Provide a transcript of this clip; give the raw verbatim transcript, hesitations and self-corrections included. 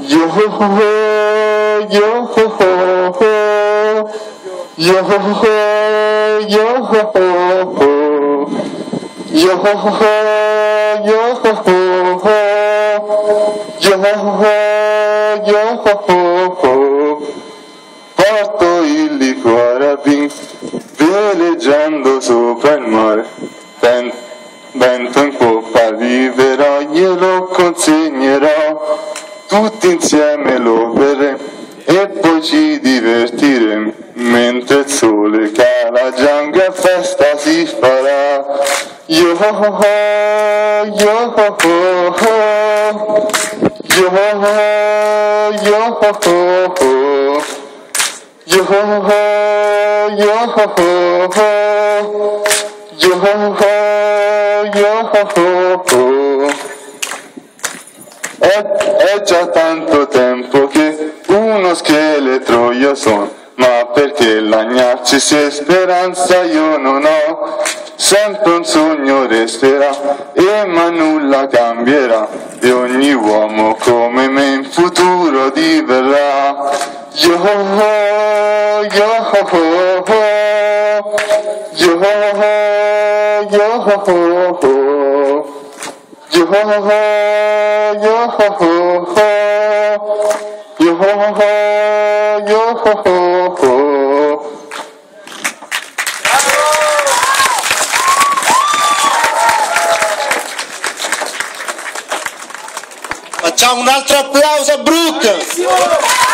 Yo ho ho, yo ho ho ho, yo ho ho, yo ho ho ho, yo ho ho, yo ho ho ho, yo ho ho, yo ho ho ho. Porto il liquore a vin, veleggiando sopra il mare, ben, vento in poppa arriverò, glielo consegnerò, tutti insieme lo berremo e poi ci divertiremo, mentre il sole cala, gianga festa si farà. Yo ho ho, yo ho ho ho, yo ho ho, yo ho ho ho, yo ho ho, yo ho ho ho, yo ho ho, yo ho ho ho. È, è già tanto tempo che uno scheletro io sono, ma perché lagnarci se speranza io non ho, sempre un sogno resterà e ma nulla cambierà, e ogni uomo come me in futuro diverrà. Yo ho ho, yo ho ho ho, yo ho ho, yo ho ho ho, yo ho ho, yo ho ho ho, yo ho ho, yo ho ho ho. Facciamo un altro applauso a Brooke!